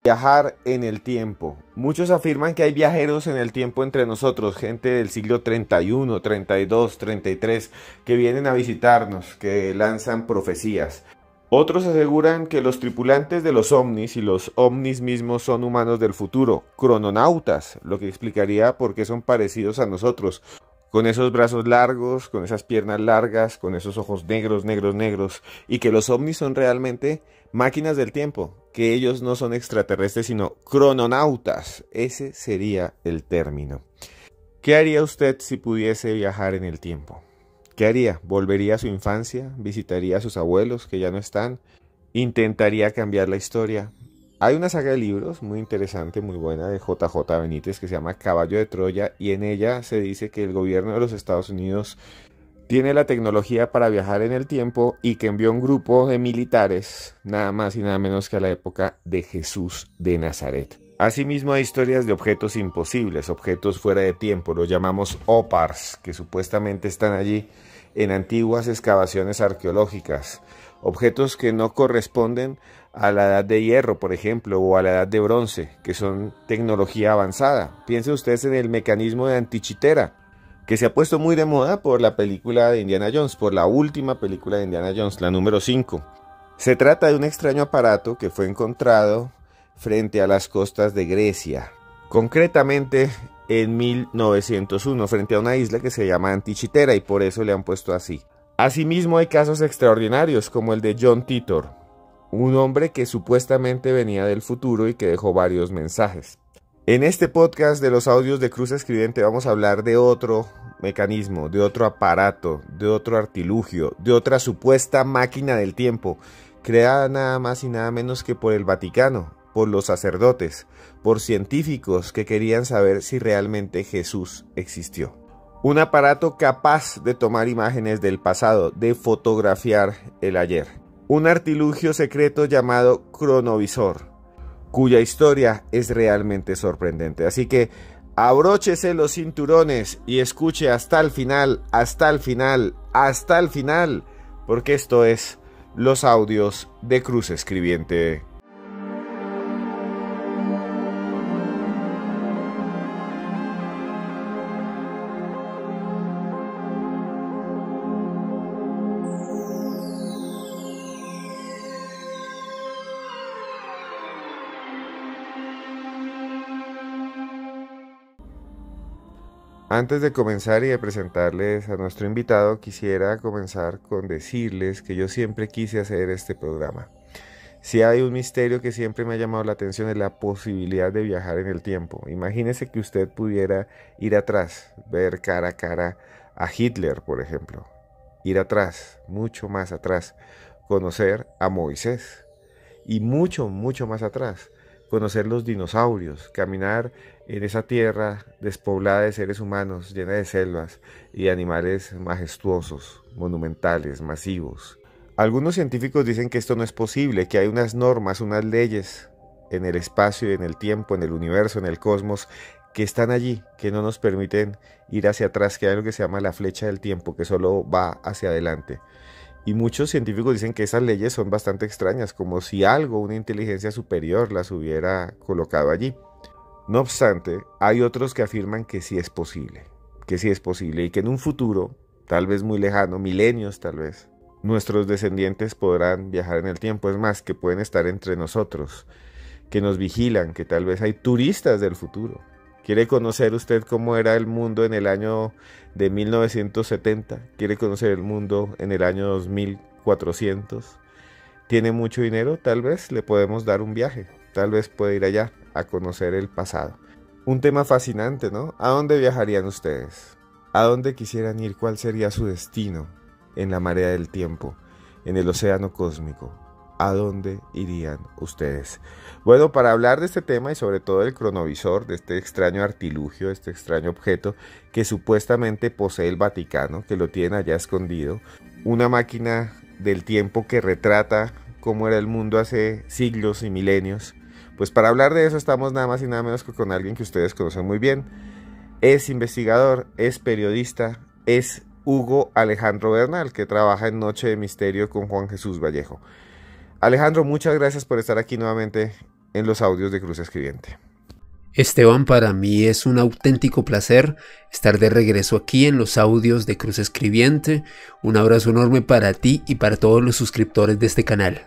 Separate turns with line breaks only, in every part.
Viajar en el tiempo. Muchos afirman que hay viajeros en el tiempo entre nosotros, gente del siglo 31, 32, 33, que vienen a visitarnos, que lanzan profecías. Otros aseguran que los tripulantes de los ovnis y los ovnis mismos son humanos del futuro, crononautas, lo que explicaría por qué son parecidos a nosotros, con esos brazos largos, con esas piernas largas, con esos ojos negros, negros, negros, y que los ovnis son realmente máquinas del tiempo, que ellos no son extraterrestres sino crononautas. Ese sería el término. ¿Qué haría usted si pudiese viajar en el tiempo? ¿Qué haría? ¿Volvería a su infancia? ¿Visitaría a sus abuelos que ya no están? ¿Intentaría cambiar la historia? Hay una saga de libros muy interesante, muy buena, de J.J. Benítez, que se llama Caballo de Troya, y en ella se dice que el gobierno de los Estados Unidos tiene la tecnología para viajar en el tiempo y que envió un grupo de militares, nada más y nada menos que a la época de Jesús de Nazaret. Asimismo hay historias de objetos imposibles, objetos fuera de tiempo, los llamamos OPARs, que supuestamente están allí en antiguas excavaciones arqueológicas. Objetos que no corresponden a la edad de hierro, por ejemplo, o a la edad de bronce, que son tecnología avanzada. Piensen ustedes en el mecanismo de antichitera, que se ha puesto muy de moda por la película de Indiana Jones, por la última película de Indiana Jones, la número 5. Se trata de un extraño aparato que fue encontrado frente a las costas de Grecia, concretamente en 1901, frente a una isla que se llama Antichitera, y por eso le han puesto así. Asimismo hay casos extraordinarios como el de John Titor, un hombre que supuestamente venía del futuro y que dejó varios mensajes. En este podcast de los audios de Cruz Escribiente vamos a hablar de otro mecanismo, de otro aparato, de otro artilugio, de otra supuesta máquina del tiempo, creada nada más y nada menos que por el Vaticano, por los sacerdotes, por científicos que querían saber si realmente Jesús existió. Un aparato capaz de tomar imágenes del pasado, de fotografiar el ayer. Un artilugio secreto llamado cronovisor, cuya historia es realmente sorprendente. Así que abróchese los cinturones y escuche hasta el final, hasta el final, hasta el final, porque esto es los audios de Cruz Escribiente. Antes de comenzar y de presentarles a nuestro invitado, quisiera comenzar con decirles que yo siempre quise hacer este programa. Si hay un misterio que siempre me ha llamado la atención, es la posibilidad de viajar en el tiempo. Imagínese que usted pudiera ir atrás, ver cara a cara a Hitler, por ejemplo. Ir atrás, mucho más atrás, conocer a Moisés. Y mucho, mucho más atrás, conocer los dinosaurios, caminar en esa tierra despoblada de seres humanos, llena de selvas y de animales majestuosos, monumentales, masivos. Algunos científicos dicen que esto no es posible, que hay unas normas, unas leyes en el espacio y en el tiempo, en el universo, en el cosmos, que están allí, que no nos permiten ir hacia atrás, que hay algo que se llama la flecha del tiempo, que solo va hacia adelante. Y muchos científicos dicen que esas leyes son bastante extrañas, como si algo, una inteligencia superior, las hubiera colocado allí. No obstante, hay otros que afirman que sí es posible y que en un futuro, tal vez muy lejano, milenios tal vez, nuestros descendientes podrán viajar en el tiempo. Es más, que pueden estar entre nosotros, que nos vigilan, que tal vez hay turistas del futuro. ¿Quiere conocer usted cómo era el mundo en el año de 1970? ¿Quiere conocer el mundo en el año 2400? ¿Tiene mucho dinero? Tal vez le podemos dar un viaje. Tal vez puede ir allá a conocer el pasado. Un tema fascinante, ¿no? ¿A dónde viajarían ustedes? ¿A dónde quisieran ir? ¿Cuál sería su destino en la marea del tiempo, en el océano cósmico? ¿A dónde irían ustedes? Bueno, para hablar de este tema y sobre todo del cronovisor, de este extraño artilugio, este extraño objeto que supuestamente posee el Vaticano, que lo tienen allá escondido, una máquina del tiempo que retrata cómo era el mundo hace siglos y milenios, pues para hablar de eso estamos nada más y nada menos que con alguien que ustedes conocen muy bien. Es investigador, es periodista, es Hugo Alejandro Bernal, que trabaja en Noche de Misterio con Juan Jesús Vallejo. Alejandro, muchas gracias por estar aquí nuevamente en los audios de Cruz Escribiente.
Esteban, para mí es un auténtico placer estar de regreso aquí en los audios de Cruz Escribiente. Un abrazo enorme para ti y para todos los suscriptores de este canal.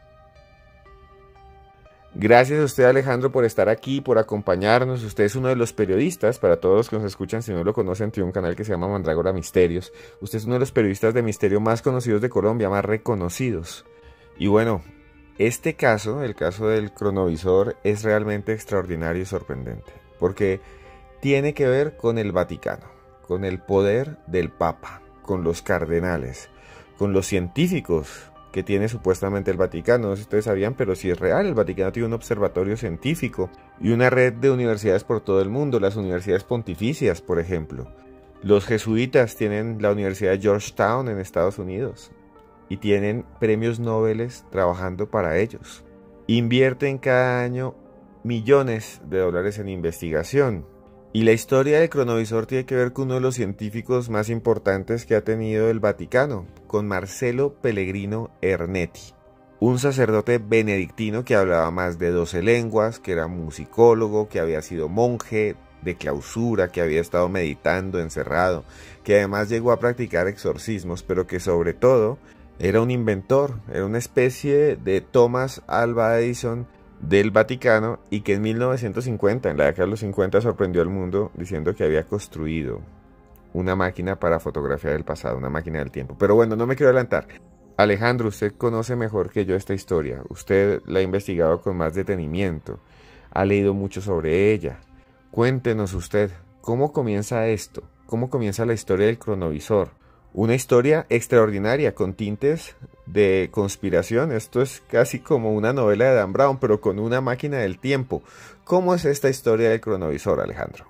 Gracias a usted, Alejandro, por estar aquí, por acompañarnos. Usted es uno de los periodistas, para todos los que nos escuchan, si no lo conocen, tiene un canal que se llama Mandrágora Misterios. Usted es uno de los periodistas de misterio más conocidos de Colombia, más reconocidos. Y bueno, este caso, el caso del cronovisor, es realmente extraordinario y sorprendente, porque tiene que ver con el Vaticano, con el poder del Papa, con los cardenales, con los científicos que tiene supuestamente el Vaticano. No sé si ustedes sabían, pero sí es real. El Vaticano tiene un observatorio científico y una red de universidades por todo el mundo, las universidades pontificias, por ejemplo. Los jesuitas tienen la Universidad de Georgetown en Estados Unidos y tienen premios Nobel trabajando para ellos. Invierten cada año millones de dólares en investigación. Y la historia del cronovisor tiene que ver con uno de los científicos más importantes que ha tenido el Vaticano, con Marcello Pellegrino Ernetti, un sacerdote benedictino que hablaba más de 12 lenguas, que era musicólogo, que había sido monje de clausura, que había estado meditando encerrado, que además llegó a practicar exorcismos, pero que sobre todo era un inventor, era una especie de Thomas Alva Edison del Vaticano, y que en 1950, en la década de los 50, sorprendió al mundo diciendo que había construido una máquina para fotografiar el pasado, una máquina del tiempo. Pero bueno, no me quiero adelantar. Alejandro, usted conoce mejor que yo esta historia. Usted la ha investigado con más detenimiento, ha leído mucho sobre ella. Cuéntenos usted, ¿cómo comienza esto? ¿Cómo comienza la historia del cronovisor? Una historia extraordinaria, con tintes de conspiración. Esto es casi como una novela de Dan Brown, pero con una máquina del tiempo. ¿Cómo es esta historia del cronovisor, Alejandro?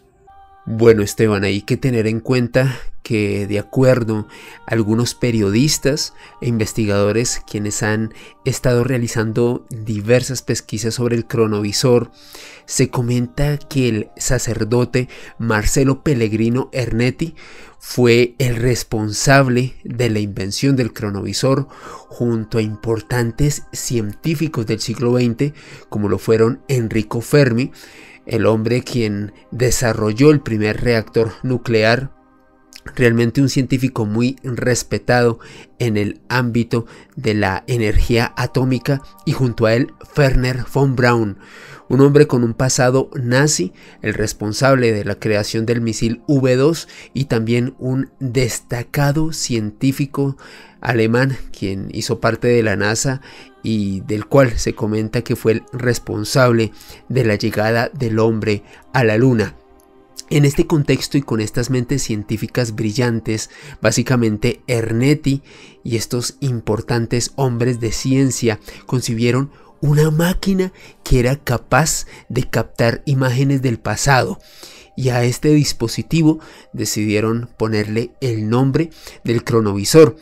Bueno, Esteban, hay que tener en cuenta que, de acuerdo a algunos periodistas e investigadores quienes han estado realizando diversas pesquisas sobre el cronovisor, se comenta que el sacerdote Marcello Pellegrino Ernetti fue el responsable de la invención del cronovisor junto a importantes científicos del siglo XX, como lo fueron Enrico Fermi, el hombre quien desarrolló el primer reactor nuclear, realmente un científico muy respetado en el ámbito de la energía atómica, y junto a él Wernher von Braun, un hombre con un pasado nazi, el responsable de la creación del misil V2 y también un destacado científico alemán quien hizo parte de la NASA y del cual se comenta que fue el responsable de la llegada del hombre a la luna. En este contexto y con estas mentes científicas brillantes, básicamente Ernetti y estos importantes hombres de ciencia concibieron una máquina que era capaz de captar imágenes del pasado, y a este dispositivo decidieron ponerle el nombre del cronovisor.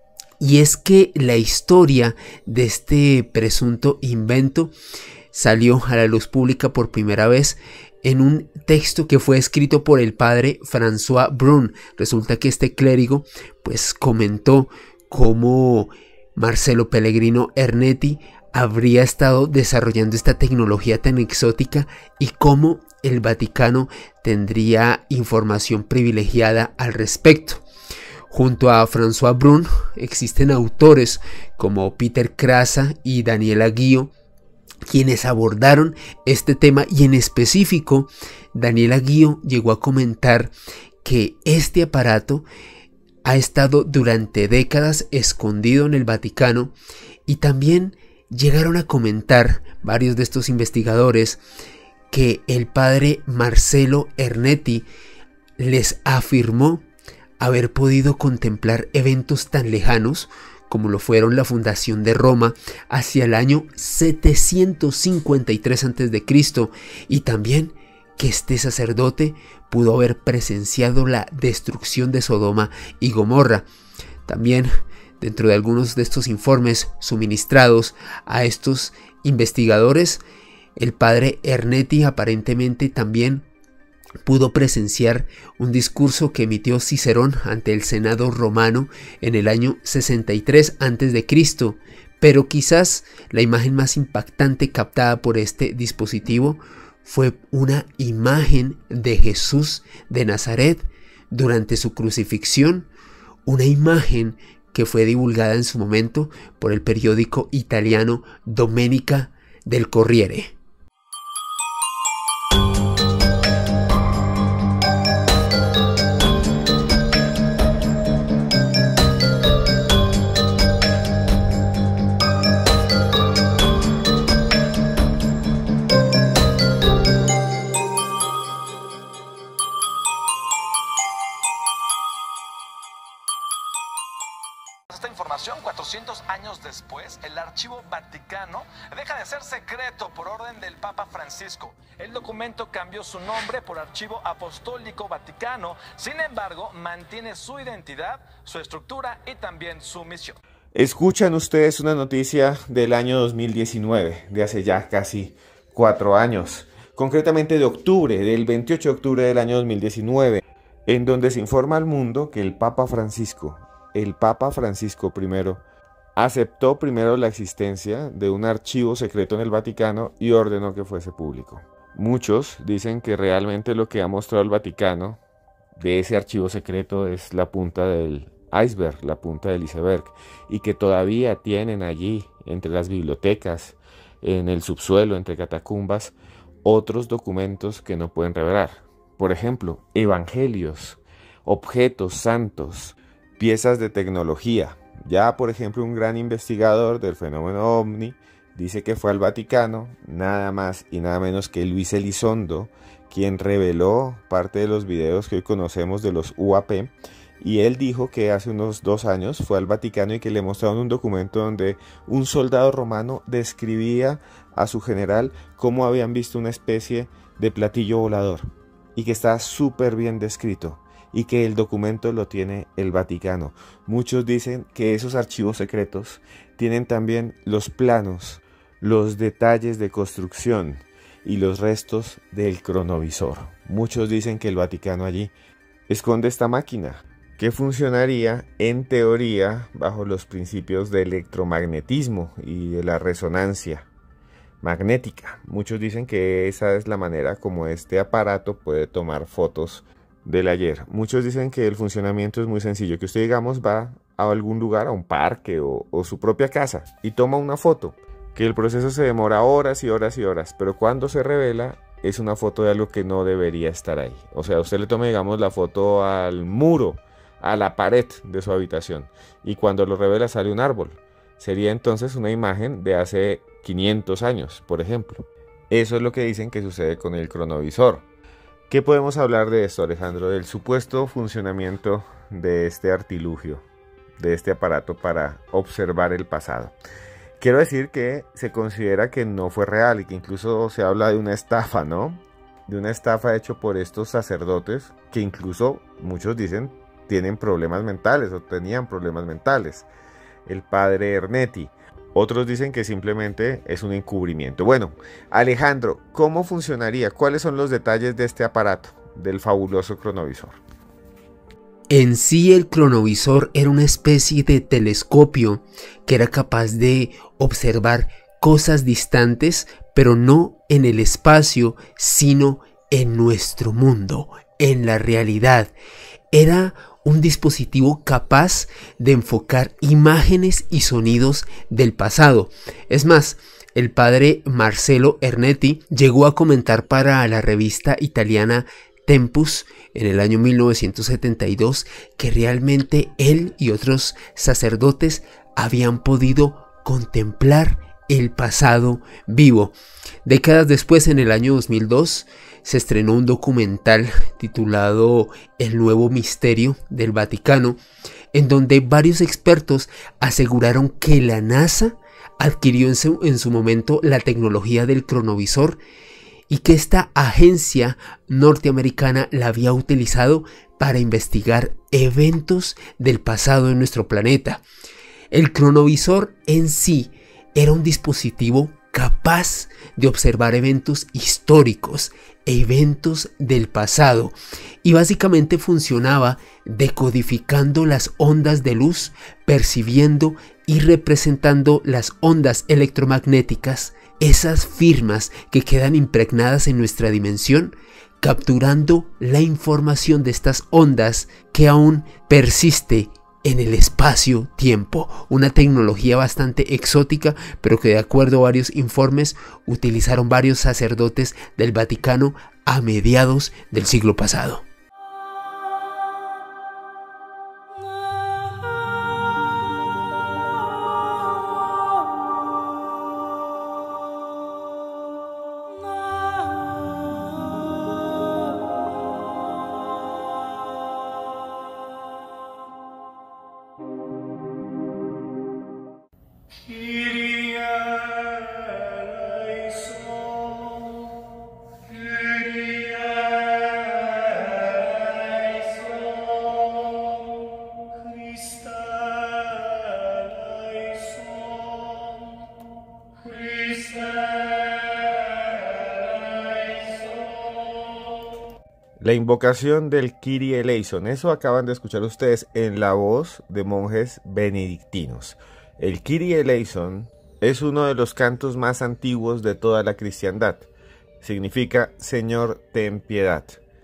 Y es que la historia de este presunto invento salió a la luz pública por primera vez en un texto que fue escrito por el padre François Brun. Resulta que este clérigo pues comentó cómo Marcello Pellegrino Ernetti habría estado desarrollando esta tecnología tan exótica y cómo el Vaticano tendría información privilegiada al respecto. Junto a François Brun existen autores como Peter Krasa y Daniela Guío, quienes abordaron este tema, y en específico Daniela Guío llegó a comentar que este aparato ha estado durante décadas escondido en el Vaticano, y también llegaron a comentar varios de estos investigadores que el padre Marcello Ernetti les afirmó haber podido contemplar eventos tan lejanos como lo fueron la fundación de Roma hacia el año 753 a.C. y también que este sacerdote pudo haber presenciado la destrucción de Sodoma y Gomorra. También, dentro de algunos de estos informes suministrados a estos investigadores, el padre Ernetti aparentemente también pudo presenciar un discurso que emitió Cicerón ante el Senado romano en el año 63 a.C., Pero quizás la imagen más impactante captada por este dispositivo fue una imagen de Jesús de Nazaret durante su crucifixión, una imagen que fue divulgada en su momento por el periódico italiano Domenica del Corriere.
Esta información, 400 años después, el Archivo Vaticano deja de ser secreto por orden del Papa Francisco. El documento cambió su nombre por Archivo Apostólico Vaticano, sin embargo, mantiene su identidad, su estructura y también su misión.
Escuchan ustedes una noticia del año 2019, de hace ya casi 4 años, concretamente de octubre, del 28 de octubre del año 2019, en donde se informa al mundo que el Papa Francisco I, aceptó primero la existencia de un archivo secreto en el Vaticano y ordenó que fuese público. Muchos dicen que realmente lo que ha mostrado el Vaticano de ese archivo secreto es la punta del iceberg, la punta del iceberg, y que todavía tienen allí, entre las bibliotecas, en el subsuelo, entre catacumbas, otros documentos que no pueden revelar. Por ejemplo, evangelios, objetos santos, piezas de tecnología. Ya, por ejemplo, un gran investigador del fenómeno OVNI dice que fue al Vaticano, nada más y nada menos que Luis Elizondo, quien reveló parte de los videos que hoy conocemos de los UAP, y él dijo que hace unos 2 años fue al Vaticano y que le mostraron un documento donde un soldado romano describía a su general cómo habían visto una especie de platillo volador, y que está súper bien descrito, y que el documento lo tiene el Vaticano. Muchos dicen que esos archivos secretos tienen también los planos, los detalles de construcción y los restos del cronovisor. Muchos dicen que el Vaticano allí esconde esta máquina, que funcionaría en teoría bajo los principios de electromagnetismo y de la resonancia magnética. Muchos dicen que esa es la manera como este aparato puede tomar fotos del ayer. Muchos dicen que el funcionamiento es muy sencillo, que usted, digamos, va a algún lugar, a un parque o su propia casa y toma una foto, que el proceso se demora horas y horas y horas, pero cuando se revela es una foto de algo que no debería estar ahí. O sea, usted le toma, digamos, la foto al muro, a la pared de su habitación, y cuando lo revela sale un árbol. Sería entonces una imagen de hace 500 años, por ejemplo. Eso es lo que dicen que sucede con el cronovisor. ¿Qué podemos hablar de esto, Alejandro? Del supuesto funcionamiento de este artilugio, de este aparato para observar el pasado. Quiero decir que se considera que no fue real y que incluso se habla de una estafa, ¿no? De una estafa hecha por estos sacerdotes que incluso muchos dicen tienen problemas mentales o tenían problemas mentales. El padre Ernetti. Otros dicen que simplemente es un encubrimiento. Bueno, Alejandro, ¿cómo funcionaría? ¿Cuáles son los detalles de este aparato, del fabuloso cronovisor?
En sí, el cronovisor era una especie de telescopio que era capaz de observar cosas distantes, pero no en el espacio, sino en nuestro mundo, en la realidad. Era un dispositivo capaz de enfocar imágenes y sonidos del pasado. Es más, el padre Marcello Ernetti llegó a comentar para la revista italiana Tempus en el año 1972 que realmente él y otros sacerdotes habían podido contemplar el pasado vivo. Décadas después, en el año 2002, se estrenó un documental titulado El Nuevo Misterio del Vaticano, en donde varios expertos aseguraron que la NASA adquirió en su momento la tecnología del cronovisor y que esta agencia norteamericana la había utilizado para investigar eventos del pasado en nuestro planeta. El cronovisor en sí era un dispositivo capaz de observar eventos históricos, eventos del pasado, y básicamente funcionaba decodificando las ondas de luz, percibiendo y representando las ondas electromagnéticas, esas firmas que quedan impregnadas en nuestra dimensión, capturando la información de estas ondas que aún persiste en el espacio-tiempo. Una tecnología bastante exótica, pero que de acuerdo a varios informes utilizaron varios sacerdotes del Vaticano a mediados del siglo pasado.
La invocación del Kyrie eleison, eso acaban de escuchar ustedes en la voz de monjes benedictinos. El Kyrie eleison es uno de los cantos más antiguos de toda la cristiandad. Significa Señor, ten piedad.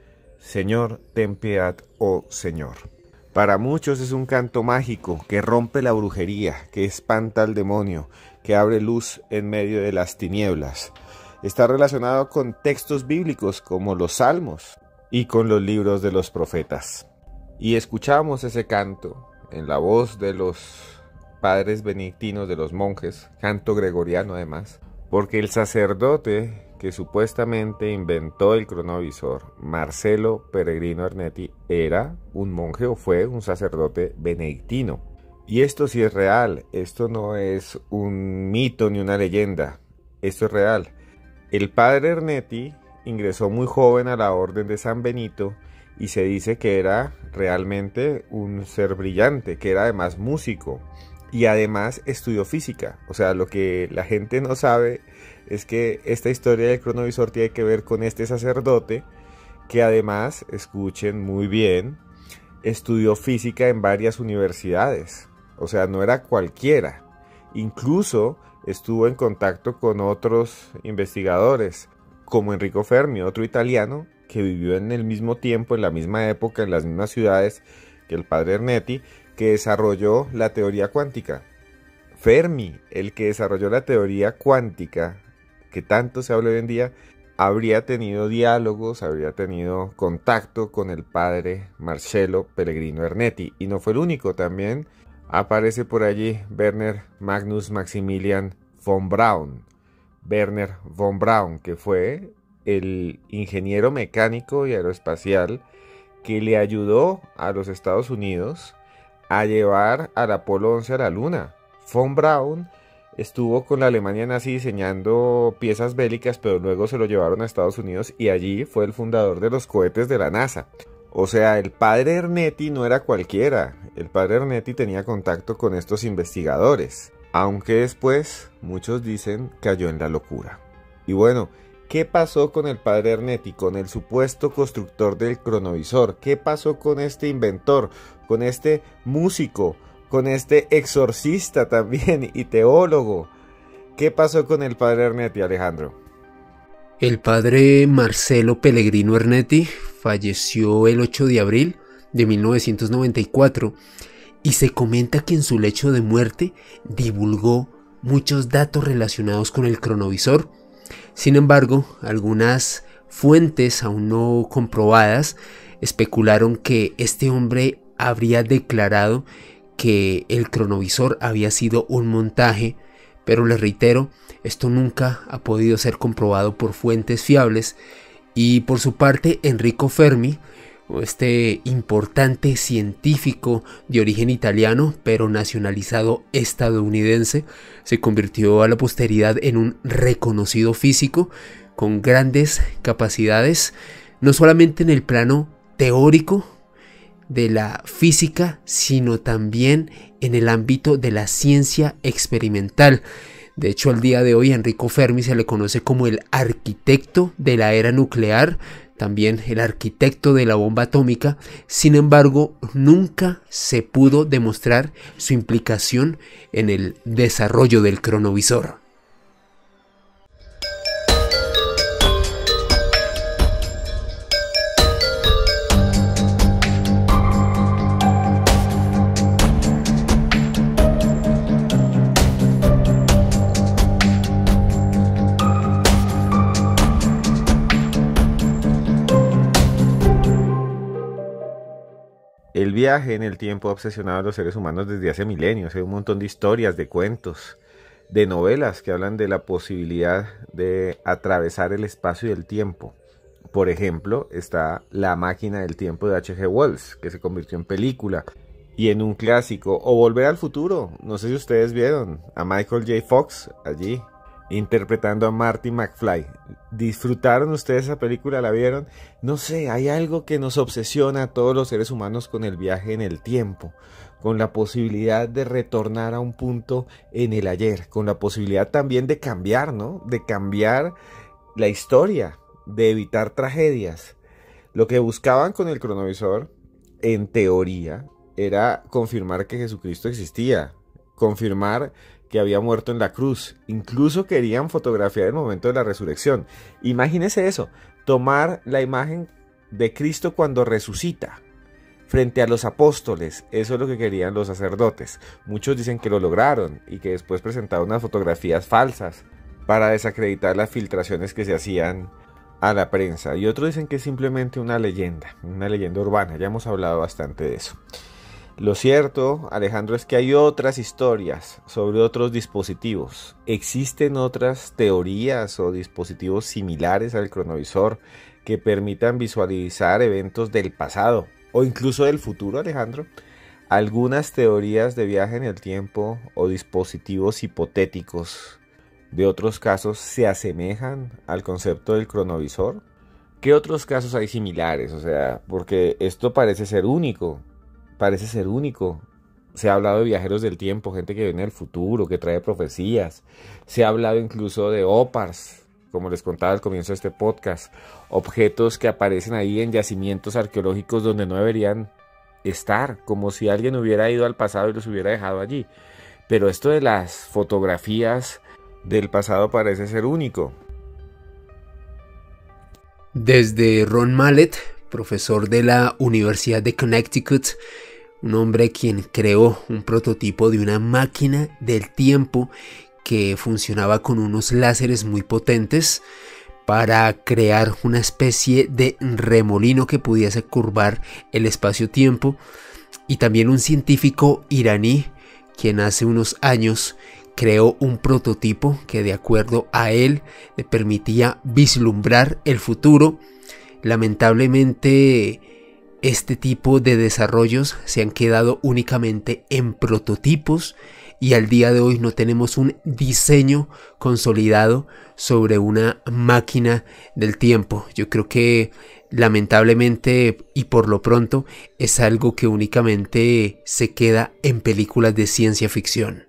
Señor, ten piedad, oh Señor. Para muchos es un canto mágico que rompe la brujería, que espanta al demonio, que abre luz en medio de las tinieblas. Está relacionado con textos bíblicos como los Salmos y con los libros de los profetas. Y escuchamos ese canto en la voz de los padres benedictinos, de los monjes, canto gregoriano además, porque el sacerdote que supuestamente inventó el cronovisor, Marcello Pellegrino Ernetti, era un monje o fue un sacerdote benedictino. Y esto sí es real, esto no es un mito ni una leyenda, esto es real. El padre Ernetti ingresó muy joven a la orden de San Benito y se dice que era realmente un ser brillante, que era además músico y además estudió física. O sea, lo que la gente no sabe es que esta historia del cronovisor tiene que ver con este sacerdote que además, escuchen muy bien, estudió física en varias universidades. O sea, no era cualquiera. Incluso estuvo en contacto con otros investigadores, como Enrico Fermi, otro italiano que vivió en el mismo tiempo, en la misma época, en las mismas ciudades que el padre Ernetti, que desarrolló la teoría cuántica. Fermi, el que desarrolló la teoría cuántica, que tanto se habla hoy en día, habría tenido diálogos, habría tenido contacto con el padre Marcello Pellegrino Ernetti, y no fue el único. También aparece por allí Werner Magnus Maximilian von Braun, Werner von Braun, que fue el ingeniero mecánico y aeroespacial que le ayudó a los Estados Unidos a llevar al Apolo 11 a la Luna. Von Braun estuvo con la Alemania nazi diseñando piezas bélicas, pero luego se lo llevaron a Estados Unidos y allí fue el fundador de los cohetes de la NASA. O sea, el padre Ernetti no era cualquiera. El padre Ernetti tenía contacto con estos investigadores, aunque después muchos dicen cayó en la locura. Y bueno, ¿qué pasó con el padre Ernetti, con el supuesto constructor del cronovisor? ¿Qué pasó con este inventor, con este músico, con este exorcista también y teólogo? ¿Qué pasó con el padre Ernetti, Alejandro?
El padre Marcello Pellegrino Ernetti falleció el 8 de abril de 1994 y se comenta que en su lecho de muerte divulgó muchos datos relacionados con el cronovisor. Sin embargo, algunas fuentes aún no comprobadas especularon que este hombre habría declarado que el cronovisor había sido un montaje, pero les reitero, esto nunca ha podido ser comprobado por fuentes fiables. Y por su parte, Enrico Fermi, este importante científico de origen italiano pero nacionalizado estadounidense, se convirtió a la posteridad en un reconocido físico con grandes capacidades, no solamente en el plano teórico de la física, sino también en el ámbito de la ciencia experimental. De hecho, al día de hoy, Enrico Fermi se le conoce como el arquitecto de la era nuclear, también el arquitecto de la bomba atómica. Sin embargo, nunca se pudo demostrar su implicación en el desarrollo del cronovisor.
El viaje en el tiempo ha obsesionado a los seres humanos desde hace milenios. Hay un montón de historias, de cuentos, de novelas que hablan de la posibilidad de atravesar el espacio y el tiempo. Por ejemplo, está La máquina del tiempo de H.G. Wells, que se convirtió en película y en un clásico. O Volver al futuro. No sé si ustedes vieron a Michael J. Fox allí interpretando a Marty McFly. ¿Disfrutaron ustedes esa película? ¿La vieron? No sé, hay algo que nos obsesiona a todos los seres humanos con el viaje en el tiempo, con la posibilidad de retornar a un punto en el ayer, con la posibilidad también de cambiar, ¿no? De cambiar la historia, de evitar tragedias. Lo que buscaban con el cronovisor, en teoría, era confirmar que Jesucristo existía, confirmar que había muerto en la cruz. Incluso querían fotografiar el momento de la resurrección. Imagínense eso, tomar la imagen de Cristo cuando resucita frente a los apóstoles. Eso es lo que querían los sacerdotes. Muchos dicen que lo lograron y que después presentaron unas fotografías falsas para desacreditar las filtraciones que se hacían a la prensa. Y otros dicen que es simplemente una leyenda urbana. Ya hemos hablado bastante de eso. Lo cierto, Alejandro, es que hay otras historias sobre otros dispositivos. ¿Existen otras teorías o dispositivos similares al cronovisor que permitan visualizar eventos del pasado o incluso del futuro, Alejandro? ¿Algunas teorías de viaje en el tiempo o dispositivos hipotéticos de otros casos se asemejan al concepto del cronovisor? ¿Qué otros casos hay similares? O sea, porque esto parece ser único. Se ha hablado de viajeros del tiempo, gente que viene del futuro, que trae profecías. Se ha hablado incluso de OPARs, como les contaba al comienzo de este podcast. Objetos que aparecen ahí en yacimientos arqueológicos donde no deberían estar, como si alguien hubiera ido al pasado y los hubiera dejado allí. Pero esto de las fotografías del pasado parece ser único.
Desde Ron Mallett, profesor de la Universidad de Connecticut, un hombre quien creó un prototipo de una máquina del tiempo que funcionaba con unos láseres muy potentes para crear una especie de remolino que pudiese curvar el espacio-tiempo, y también un científico iraní quien hace unos años creó un prototipo que, de acuerdo a él, le permitía vislumbrar el futuro. Lamentablemente, este tipo de desarrollos se han quedado únicamente en prototipos y al día de hoy no tenemos un diseño consolidado sobre una máquina del tiempo. Yo creo que lamentablemente y por lo pronto es algo que únicamente se queda en películas de ciencia ficción.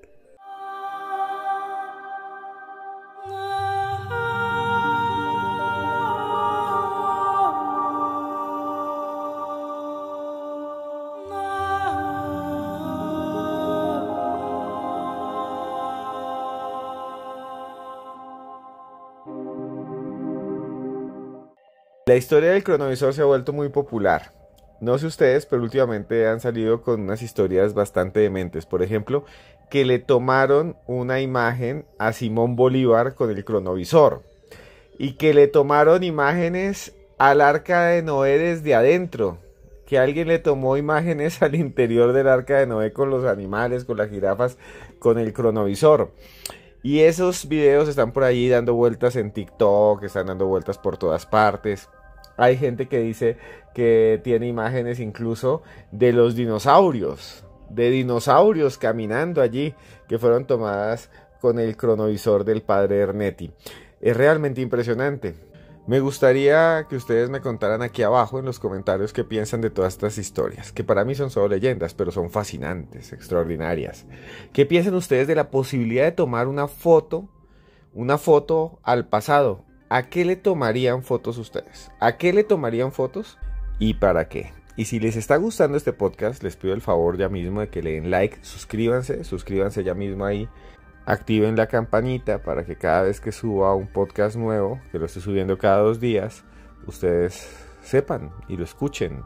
La historia del cronovisor se ha vuelto muy popular. No sé ustedes, pero últimamente han salido con unas historias bastante dementes. Por ejemplo, que le tomaron una imagen a Simón Bolívar con el cronovisor. Y que le tomaron imágenes al Arca de Noé desde adentro. Que alguien le tomó imágenes al interior del Arca de Noé con los animales, con las jirafas, con el cronovisor. Y esos videos están por ahí dando vueltas en TikTok, están dando vueltas por todas partes. Hay gente que dice que tiene imágenes incluso de los dinosaurios, caminando allí, que fueron tomadas con el cronovisor del padre Ernetti. Es realmente impresionante. Me gustaría que ustedes me contaran aquí abajo en los comentarios qué piensan de todas estas historias, que para mí son solo leyendas, pero son fascinantes, extraordinarias. ¿Qué piensan ustedes de la posibilidad de tomar una foto al pasado ¿a qué le tomarían fotos ustedes? ¿A qué le tomarían fotos y para qué? Y si les está gustando este podcast, les pido el favor ya mismo de que le den like, suscríbanse ya mismo ahí, activen la campanita para que cada vez que suba un podcast nuevo, que lo estoy subiendo cada 2 días, ustedes sepan y lo escuchen.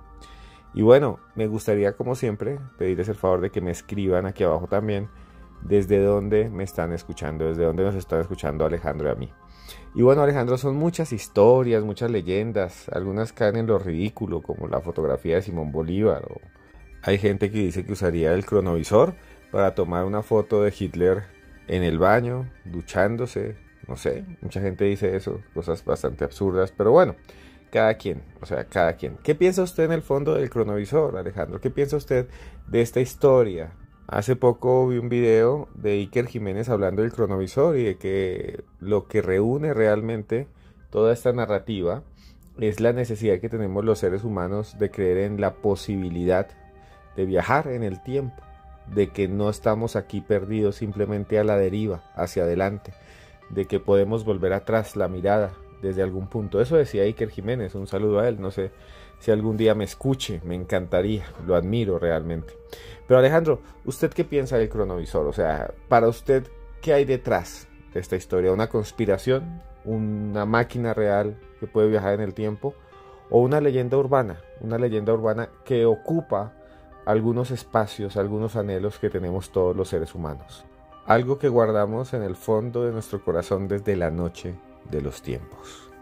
Y bueno, me gustaría como siempre pedirles el favor de que me escriban aquí abajo también desde dónde me están escuchando, desde dónde nos están escuchando Alejandro y a mí. Y bueno, Alejandro, son muchas historias, muchas leyendas, algunas caen en lo ridículo, como la fotografía de Simón Bolívar, o hay gente que dice que usaría el cronovisor para tomar una foto de Hitler en el baño, duchándose, no sé, mucha gente dice eso, cosas bastante absurdas, pero bueno, cada quien. ¿Qué piensa usted en el fondo del cronovisor, Alejandro? ¿Qué piensa usted de esta historia? Hace poco vi un video de Iker Jiménez hablando del cronovisor y de que lo que reúne realmente toda esta narrativa es la necesidad que tenemos los seres humanos de creer en la posibilidad de viajar en el tiempo, de que no estamos aquí perdidos simplemente a la deriva, hacia adelante, de que podemos volver atrás la mirada desde algún punto. Eso decía Iker Jiménez, un saludo a él, no sé si algún día me escuche, me encantaría, lo admiro realmente. Pero Alejandro, ¿usted qué piensa del cronovisor? O sea, para usted, ¿qué hay detrás de esta historia? ¿Una conspiración? ¿Una máquina real que puede viajar en el tiempo? ¿O una leyenda urbana? Una leyenda urbana que ocupa algunos espacios, algunos anhelos que tenemos todos los seres humanos. Algo que guardamos en el fondo de nuestro corazón desde la noche de los tiempos.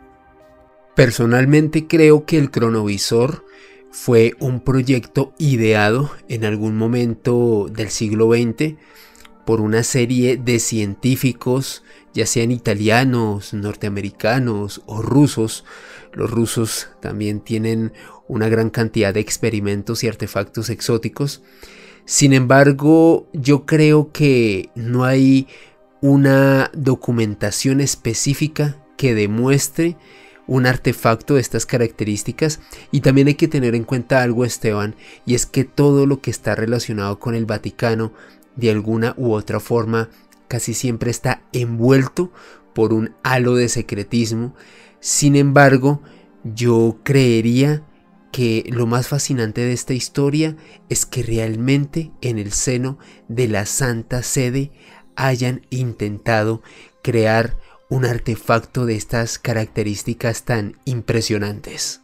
Personalmente creo que el cronovisor fue un proyecto ideado en algún momento del siglo XX por una serie de científicos, ya sean italianos, norteamericanos o rusos. Los rusos también tienen una gran cantidad de experimentos y artefactos exóticos. Sin embargo, yo creo que no hay una documentación específica que demuestre un artefacto de estas características, y también hay que tener en cuenta algo, Esteban, y es que todo lo que está relacionado con el Vaticano de alguna u otra forma casi siempre está envuelto por un halo de secretismo. Sin embargo, yo creería que lo más fascinante de esta historia es que realmente en el seno de la Santa Sede hayan intentado crear un artefacto de estas características tan impresionantes.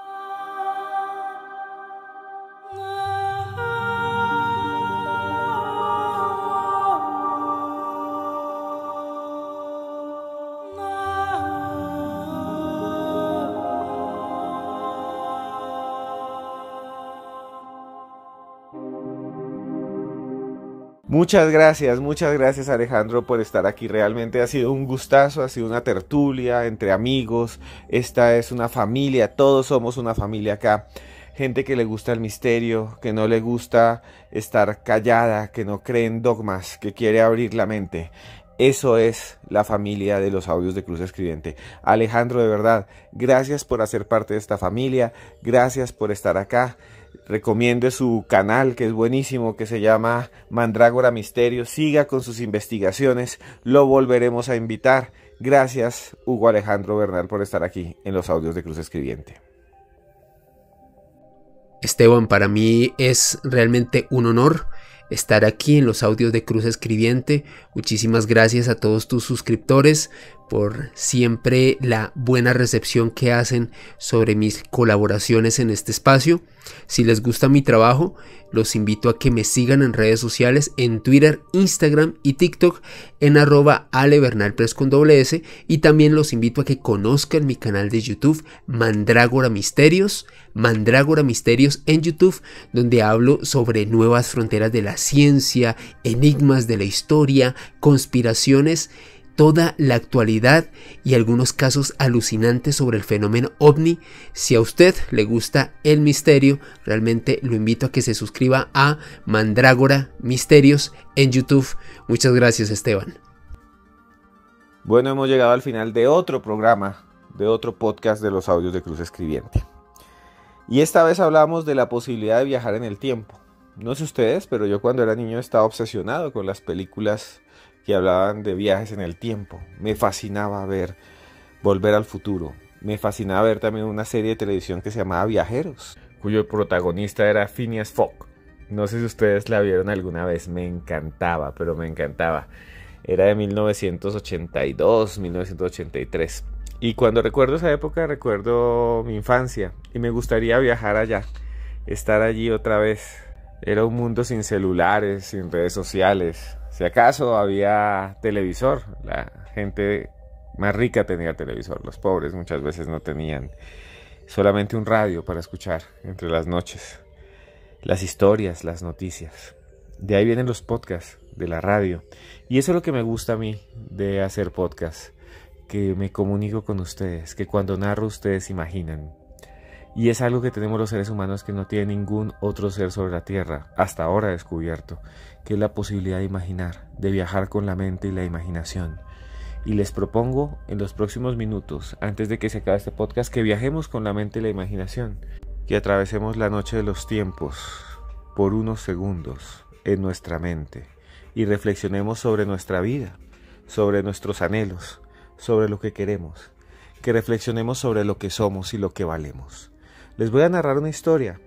Muchas gracias Alejandro por estar aquí, realmente ha sido un gustazo, ha sido una tertulia entre amigos, esta es una familia, todos somos una familia acá, gente que le gusta el misterio, que no le gusta estar callada, que no cree en dogmas, que quiere abrir la mente. Eso es la familia de los audios de Cruz Escribiente. Alejandro, de verdad, gracias por hacer parte de esta familia, gracias por estar acá. Recomiende su canal, que es buenísimo, que se llama Mandrágora Misterios. Siga con sus investigaciones, lo volveremos a invitar. Gracias, Hugo Alejandro Bernal, por estar aquí en los audios de Cruz Escribiente.
Esteban, para mí es realmente un honor estar aquí en los audios de Cruz Escribiente. Muchísimas gracias a todos tus suscriptores por siempre la buena recepción que hacen sobre mis colaboraciones en este espacio. Si les gusta mi trabajo, los invito a que me sigan en redes sociales, en Twitter, Instagram y TikTok en @alebernalpress con @s, y también los invito a que conozcan mi canal de YouTube Mandrágora Misterios en YouTube, donde hablo sobre nuevas fronteras de la ciencia, enigmas de la historia, conspiraciones, toda la actualidad y algunos casos alucinantes sobre el fenómeno OVNI. Si a usted le gusta el misterio, realmente lo invito a que se suscriba a Mandrágora Misterios en YouTube. Muchas gracias, Esteban.
Bueno, hemos llegado al final de otro programa, de otro podcast de los audios de Cruz Escribiente. Y esta vez hablamos de la posibilidad de viajar en el tiempo. No sé ustedes, pero yo cuando era niño estaba obsesionado con las películas que hablaban de viajes en el tiempo. Me fascinaba ver Volver al Futuro. Me fascinaba ver también una serie de televisión que se llamaba Viajeros, cuyo protagonista era Phineas Fogg. No sé si ustedes la vieron alguna vez, me encantaba, pero me encantaba. Era de 1982, 1983. Y cuando recuerdo esa época, recuerdo mi infancia y me gustaría viajar allá, estar allí otra vez. Era un mundo sin celulares, sin redes sociales. Si acaso había televisor, la gente más rica tenía televisor, los pobres muchas veces no tenían. Solamente un radio para escuchar entre las noches. Las historias, las noticias. De ahí vienen los podcasts, de la radio. Y eso es lo que me gusta a mí de hacer podcasts. Que me comunico con ustedes, que cuando narro ustedes imaginan. Y es algo que tenemos los seres humanos que no tiene ningún otro ser sobre la tierra, hasta ahora descubierto, que es la posibilidad de imaginar, de viajar con la mente y la imaginación. Y les propongo en los próximos minutos, antes de que se acabe este podcast, que viajemos con la mente y la imaginación, que atravesemos la noche de los tiempos por unos segundos en nuestra mente y reflexionemos sobre nuestra vida, sobre nuestros anhelos, sobre lo que queremos, que reflexionemos sobre lo que somos y lo que valemos. Les voy a narrar una historia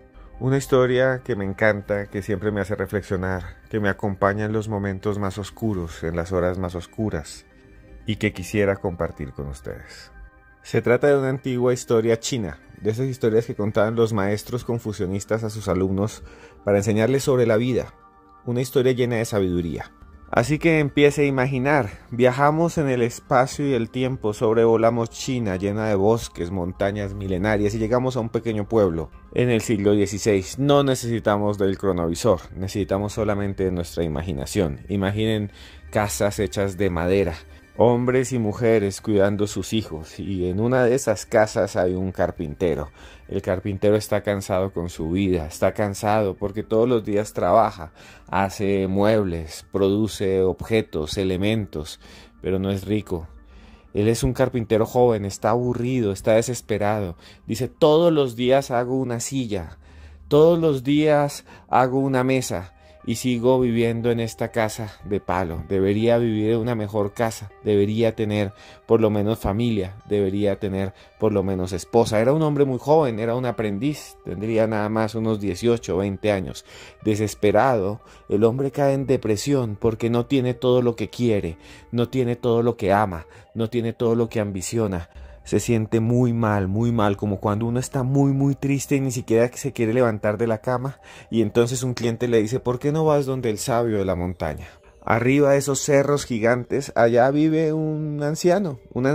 que me encanta, que siempre me hace reflexionar, que me acompaña en los momentos más oscuros, en las horas más oscuras, y que quisiera compartir con ustedes. Se trata de una antigua historia china, de esas historias que contaban los maestros confucionistas a sus alumnos para enseñarles sobre la vida, una historia llena de sabiduría. Así que empiece a imaginar, viajamos en el espacio y el tiempo, sobrevolamos China llena de bosques, montañas milenarias y llegamos a un pequeño pueblo en el siglo XVI. No necesitamos del cronovisor, necesitamos solamente de nuestra imaginación. Imaginen casas hechas de madera, hombres y mujeres cuidando sus hijos, y en una de esas casas hay un carpintero. El carpintero está cansado con su vida, está cansado porque todos los días trabaja, hace muebles, produce objetos, elementos, pero no es rico. Él es un carpintero joven, está aburrido, está desesperado. Dice, todos los días hago una silla, todos los días hago una mesa, y sigo viviendo en esta casa de palo. Debería vivir en una mejor casa, debería tener por lo menos familia, debería tener por lo menos esposa. Era un hombre muy joven, era un aprendiz, tendría nada más unos 18 o 20 años. Desesperado, el hombre cae en depresión porque no tiene todo lo que quiere, no tiene todo lo que ama, no tiene todo lo que ambiciona. Se siente muy mal, como cuando uno está muy triste y ni siquiera se quiere levantar de la cama, y entonces un cliente le dice, ¿por qué no vas donde el sabio de la montaña? Arriba de esos cerros gigantes, allá vive un anciano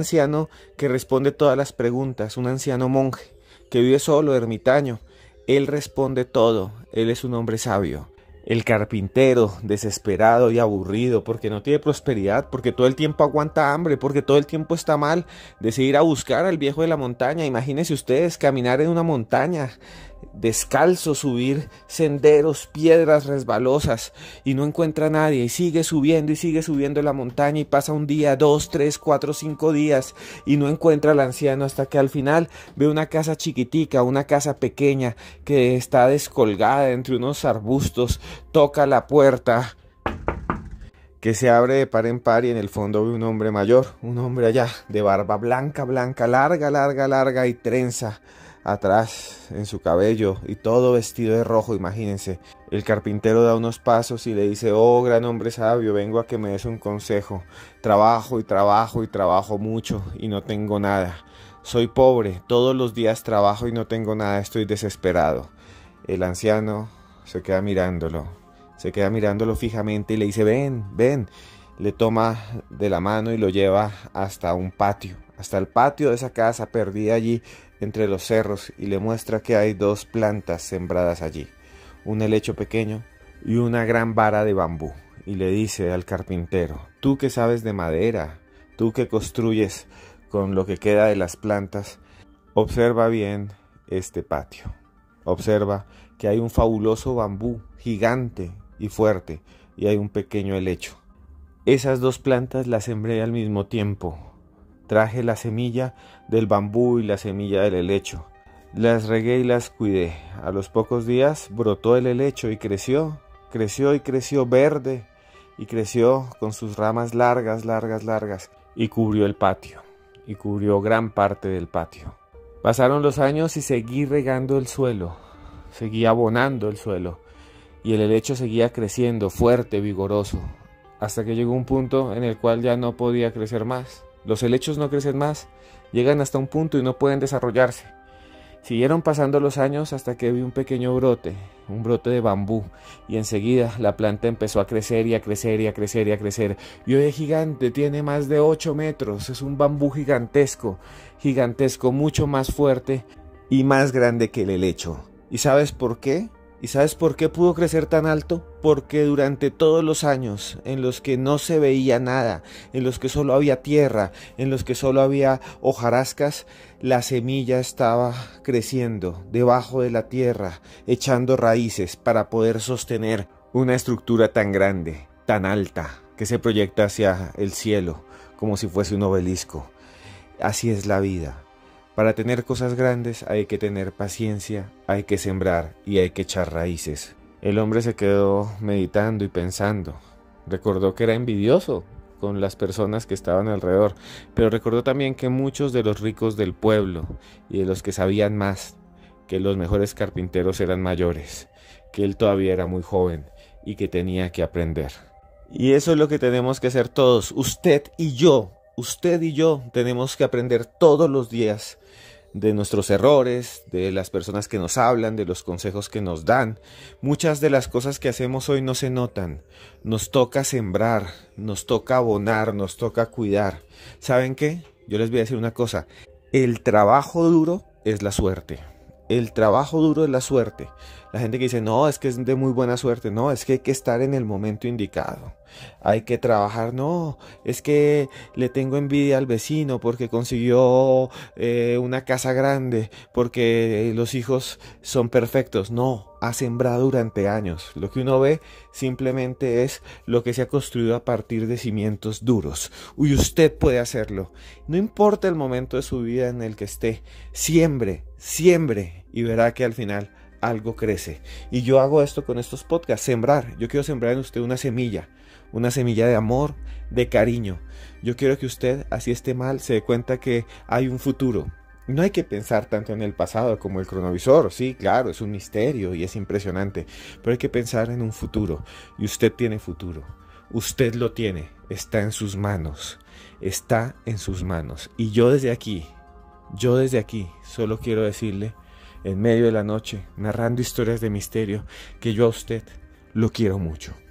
que responde todas las preguntas, un anciano monje, que vive solo, ermitaño. Él responde todo, él es un hombre sabio. El carpintero, desesperado y aburrido porque no tiene prosperidad, porque todo el tiempo aguanta hambre, porque todo el tiempo está mal, decide ir a buscar al viejo de la montaña. Imagínense ustedes caminar en una montaña, descalzo, subir senderos, piedras resbalosas, y no encuentra a nadie, y sigue subiendo la montaña, y pasa un día, 2, 3, 4, 5 días, y no encuentra al anciano, hasta que al final ve una casa chiquitica, una casa pequeña, que está descolgada entre unos arbustos. Toca la puerta, que se abre de par en par, y en el fondo ve un hombre mayor, un hombre allá, de barba blanca, larga y trenza atrás en su cabello, y todo vestido de rojo. Imagínense. El carpintero da unos pasos y le dice, oh gran hombre sabio, vengo a que me des un consejo. Trabajo mucho y no tengo nada. Soy pobre, todos los días trabajo y no tengo nada, estoy desesperado. El anciano se queda mirándolo fijamente y le dice, ven. Le toma de la mano y lo lleva hasta un patio, hasta el patio de esa casa perdida allí entre los cerros, y le muestra que hay 2 plantas sembradas allí, un helecho pequeño y una gran vara de bambú, y le dice al carpintero, tú que sabes de madera, tú que construyes con lo que queda de las plantas, observa bien este patio, observa que hay un fabuloso bambú gigante y fuerte, y hay un pequeño helecho. Esas 2 plantas las sembré al mismo tiempo. Traje la semilla del bambú y la semilla del helecho. Las regué y las cuidé. A los pocos días brotó el helecho y creció verde, y creció con sus ramas largas y cubrió el patio. y cubrió gran parte del patio. Pasaron los años y seguí regando el suelo, seguí abonando el suelo, y el helecho seguía creciendo, fuerte, vigoroso, hasta que llegó un punto en el cual ya no podía crecer más. Los helechos no crecen más, llegan hasta un punto y no pueden desarrollarse. Siguieron pasando los años hasta que vi un pequeño brote, un brote de bambú, y enseguida la planta empezó a crecer y a crecer y a crecer y a crecer. Y hoy es gigante, tiene más de 8 metros, es un bambú gigantesco, gigantesco, mucho más fuerte y más grande que el helecho. ¿Y sabes por qué? ¿Y sabes por qué pudo crecer tan alto? Porque durante todos los años en los que no se veía nada, en los que solo había tierra, en los que solo había hojarascas, la semilla estaba creciendo debajo de la tierra, echando raíces para poder sostener una estructura tan grande, tan alta, que se proyecta hacia el cielo, como si fuese un obelisco. Así es la vida. Para tener cosas grandes hay que tener paciencia, hay que sembrar y hay que echar raíces. El hombre se quedó meditando y pensando. Recordó que era envidioso con las personas que estaban alrededor, pero recordó también que muchos de los ricos del pueblo y de los que sabían más, que los mejores carpinteros eran mayores, que él todavía era muy joven y que tenía que aprender. Y eso es lo que tenemos que hacer todos, usted y yo. Usted y yo tenemos que aprender todos los días de nuestros errores, de las personas que nos hablan, de los consejos que nos dan. Muchas de las cosas que hacemos hoy no se notan. Nos toca sembrar, nos toca abonar, nos toca cuidar. ¿Saben qué? Yo les voy a decir una cosa. El trabajo duro es la suerte. El trabajo duro es la suerte. La gente que dice, no, es que es de muy buena suerte. No, es que hay que estar en el momento indicado. Hay que trabajar. No, es que le tengo envidia al vecino porque consiguió una casa grande, porque los hijos son perfectos. No, ha sembrado durante años. Lo que uno ve simplemente es lo que se ha construido a partir de cimientos duros. Y usted puede hacerlo. No importa el momento de su vida en el que esté. Siembre, siembre y verá que al final algo crece. Y yo hago esto con estos podcasts, sembrar. Yo quiero sembrar en usted una semilla de amor, de cariño. Yo quiero que usted, así esté mal, se dé cuenta que hay un futuro. No hay que pensar tanto en el pasado como el cronovisor. Sí, claro, es un misterio y es impresionante, pero hay que pensar en un futuro. Y usted tiene futuro. Usted lo tiene. Está en sus manos. Está en sus manos. Y yo desde aquí, solo quiero decirle, en medio de la noche, narrando historias de misterio, que yo a usted lo quiero mucho.